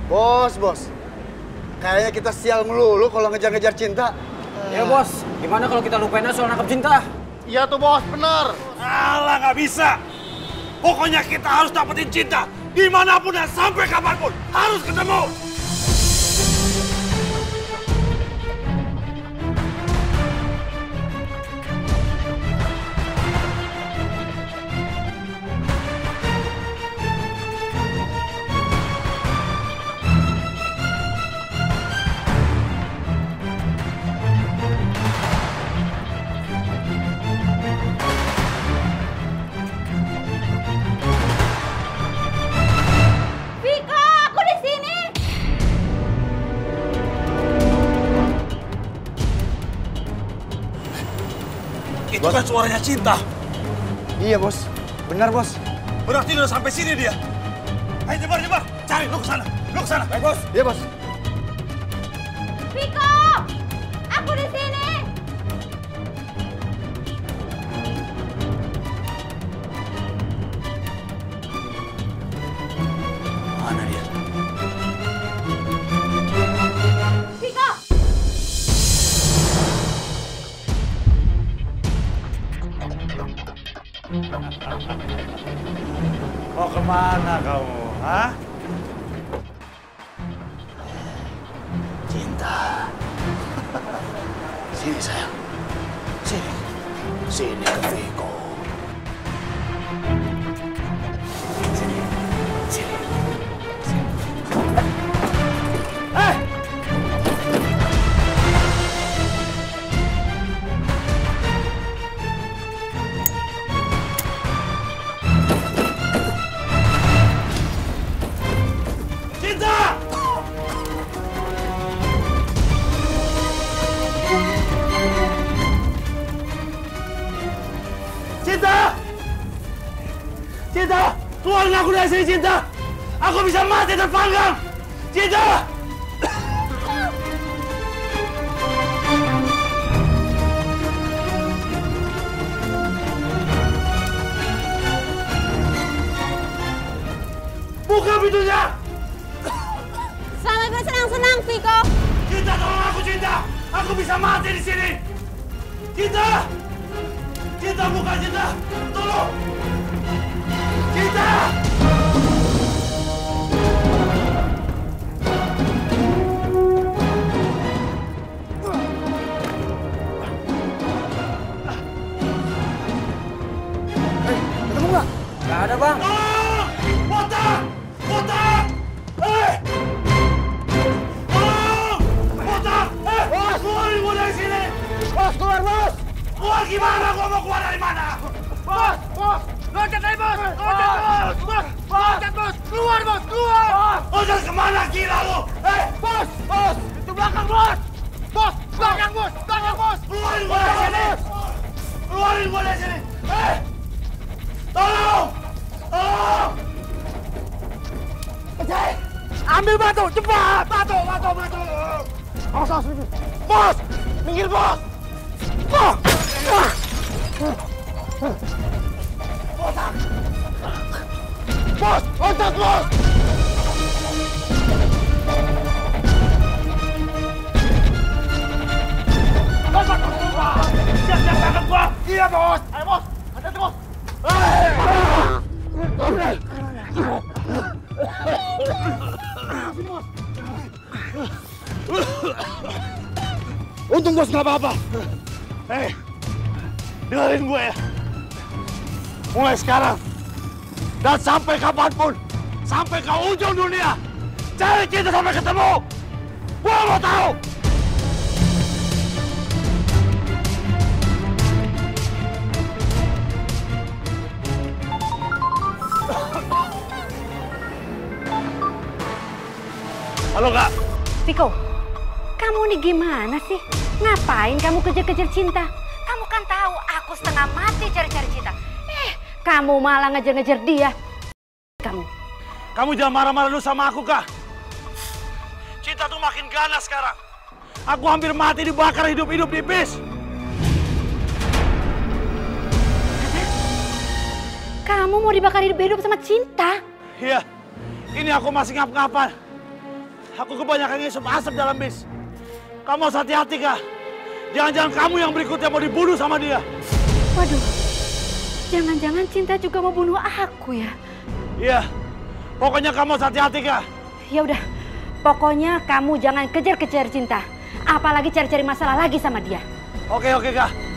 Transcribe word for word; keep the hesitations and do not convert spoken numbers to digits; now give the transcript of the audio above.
Bos, bos. Kayaknya kita sial melulu kalau ngejar-ngejar cinta. Ya bos, gimana kalau kita lupain soal nangkep cinta? Iya tuh bos, bener. Alah, nggak bisa. Pokoknya kita harus dapetin cinta. Dimanapun dan sampai kapanpun. Harus ketemu. Itu kan suaranya Cinta. Iya, bos. Benar, bos. Berarti udah sampai sini dia. Ayo, Jembar, Jembar. Cari, lu ke sana. Lu ke sana. Baik, bos. Iya, bos. Viko! Aku di sini! Mana dia? Viko! Mau kemana kamu, ha? Cinta. Sini, sayang. Sini. Sini ke Viko. Sini. Sini. Sini. Hei! Cinta! Cinta! Keluarin aku dari sini, Cinta! Aku bisa mati terpanggang! Cinta! Buka pintunya! Selamat bersenang-senang, Viko! Cinta, tolong aku, Cinta! Aku bisa mati di sini! Cinta! Cinta, buka, Cinta! Tolong! Cinta! Hei, ketemu nggak? Nggak ada, Bang. Tolong! Botak! Botak! Hei! Tolong! Botak! Hei! Bos! Keluarin gua dari sini! Bos, keluar, bos! Keluar gimana? Gua mau keluar dari mana? Bos! Bos! Loncat dari bos! Loncat bos! Bos! Loncat bos! Keluar bos! Keluar! Loncat kemana gila lu? Eh! Bos! Bos! Itu belakang bos! Bos! Belakang bos! Belakang bos! Keluarin gua dari sini! Keluarin gua dari sini! Eh! Tolong! Tolong! Pecah! Ambil batu! Cepat! Batu! Batu! Batu! Awas, awas, minggir. Bos! Minggir bos! Bos! Botak! Bos! Loncat bos! Loncat bos! Siap-siap tangkap gua! Iya bos! Ayo bos! Hati-hati bos! Untung bos nggak apa-apa. Hei, dengerin gue ya. Mulai sekarang dan sampai kapanpun, sampai ke ujung dunia, cari Cinta sampai ketemu. Gue mau tahu. Halo Kak. Viko, kamu nih gimana sih? Ngapain kamu kejar-kejar Cinta? Kamu kan tahu aku setengah mati cari-cari Cinta. Eh, kamu malah ngejar-ngejar dia. Kamu. Kamu jangan marah-marah dulu sama aku, Kak. Cinta tuh makin ganas sekarang. Aku hampir mati dibakar hidup-hidup di bis. Kamu mau dibakar hidup-hidup sama Cinta? Iya, ini aku masih ngap-ngapan. Aku kebanyakan ngisep asap dalam bis. Kamu harus hati-hati, Kak. Jangan-jangan kamu yang berikutnya mau dibunuh sama dia. Waduh, jangan-jangan Cinta juga mau bunuh aku ya? Iya, pokoknya kamu harus hati-hati, Kak. Ya udah, pokoknya kamu jangan kejar-kejar Cinta. Apalagi cari-cari masalah lagi sama dia. Oke, oke, Kak.